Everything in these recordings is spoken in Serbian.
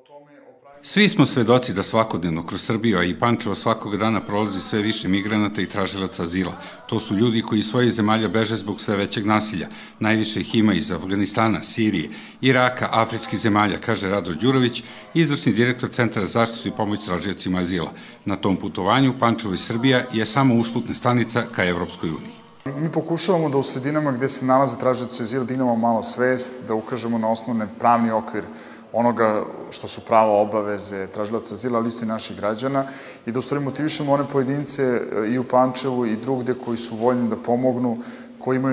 Svi smo svedoci da svakodnevno kroz Srbiju, a i Pančevo svakog dana prolazi sve više migranata i tražilaca azila. To su ljudi koji iz svojih zemalja beže zbog sve većeg nasilja. Najviše ih ima iz Afganistana, Sirije, Iraka, afričkih zemalja, kaže Radoš Đurović, izvršni direktor Centra za zaštitu i pomoć tražiocima azila. Na tom putovanju Pančevo i Srbija je samo usputna stanica ka Evropskoj uniji. Mi pokušavamo da u sredinama gde se nalaze tražioci azila dignemo malo svest, da ukažemo na osnovne pravni okvir onoga što su prava, obaveze tražilaca azila, ali isto i naših građana, i da u stvari motivišemo one pojedince i u Pančevu i drugde koji su voljni da pomognu, koji imaju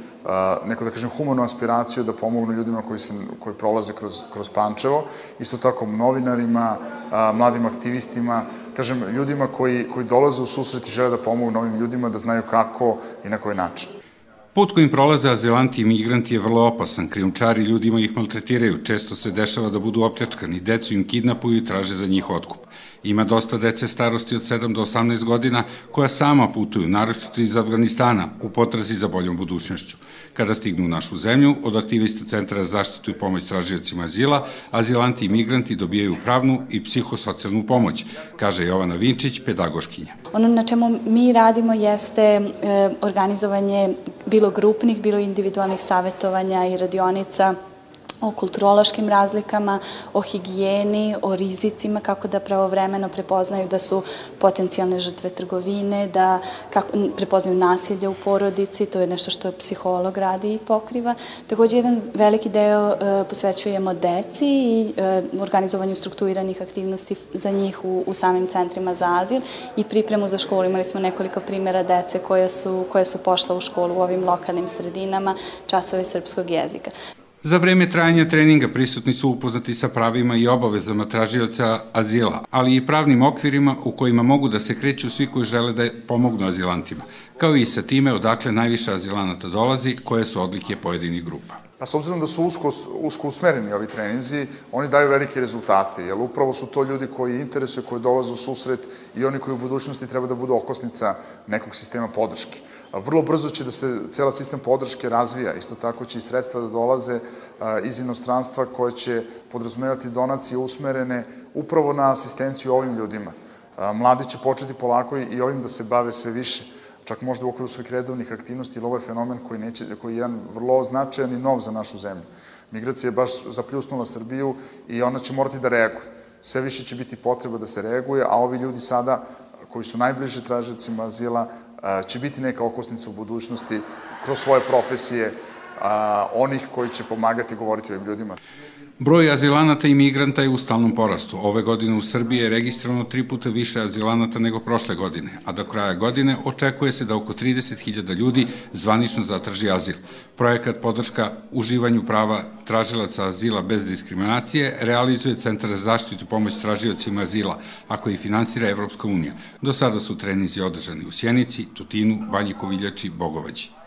neku, da kažem, humanu aspiraciju da pomognu ljudima koji prolaze kroz Pančevo, isto tako novinarima, mladim aktivistima, kažem, ljudima koji dolaze u susret i žele da pomognu ovim ljudima, da znaju kako i na koji način. Put kojim prolaze azilanti i migranti je vrlo opasan, krijumčari ljudima ih maltretiraju, često se dešava da budu opljačkani, decu im kidnapuju i traže za njih otkup. Ima dosta dece starosti od 7 do 18 godina koja sama putuju, naročito iz Afganistana, u potrazi za boljom budućnošću. Kada stignu u našu zemlju, od aktivista Centra za zaštitu i pomoć tražiocima azila, azilanti i migranti dobijaju pravnu i psihosocijalnu pomoć, kaže Jovana Vinčić, pedagoškinja. Ono na čemu mi radimo jeste organizovanje bilo grupnih, bilo individualnih savjetovanja i radionica o kulturološkim razlikama, o higijeni, o rizicima, kako da pravovremeno prepoznaju da su potencijalne žrtve trgovine, da prepoznaju nasilje u porodici, to je nešto što psiholog radi i pokriva. Takođe, jedan veliki deo posvećujemo deci i organizovanju strukturiranih aktivnosti za njih u samim centrima za azil i pripremu za školu. Imali smo nekoliko primjera dece koje su pošla u školu u ovim lokalnim sredinama, časove srpskog jezika. Za vreme trajanja treninga prisutni su upoznati sa pravima i obavezama tražioca azila, ali i pravnim okvirima u kojima mogu da se kreću svi koji žele da pomognu azilantima, kao i sa time odakle najviše azilanata dolazi, koje su odlike pojedinih grupa. Pa s obzirom da su usko usmereni ovi treninzi, oni daju velike rezultate, jer upravo su to ljudi koji interesuju, koji dolaze u susret i oni koji u budućnosti treba da budu okosnica nekog sistema podrške. Vrlo brzo će da se cela sistem podrške razvija, isto tako će i sredstva da dolaze iz inostranstva koje će podrazumevati donacije usmerene upravo na asistenciju ovim ljudima. Mladi će početi polako i ovim da se bave sve više, čak možda u okviru svojih redovnih aktivnosti, jer ovo je fenomen koji je jedan vrlo značajan i nov za našu zemlju. Migracija je baš zapljusnula Srbiju i ona će morati da reaguje. Sve više će biti potreba da se reaguje, a ovi ljudi sada, koji su najbliže tražiocima azila, će biti neka okosnica u budućnosti kroz svoje profesije onih koji će pomagati govoriti ovim ljudima. Broj azilanata i migranta je u stalnom porastu. Ove godine u Srbiji je registrovano 3 puta više azilanata nego prošle godine, a do kraja godine očekuje se da oko 30.000 ljudi zvanično zatraži azil. Projekat podrška uživanju prava tražilaca azila bez diskriminacije realizuje Centar za zaštitu i pomoć tražiocima azila, a koji finansira Evropska unija. Do sada su treninzi održani u Sjenici, Tutinu, Banji Koviljači, Bogovađi.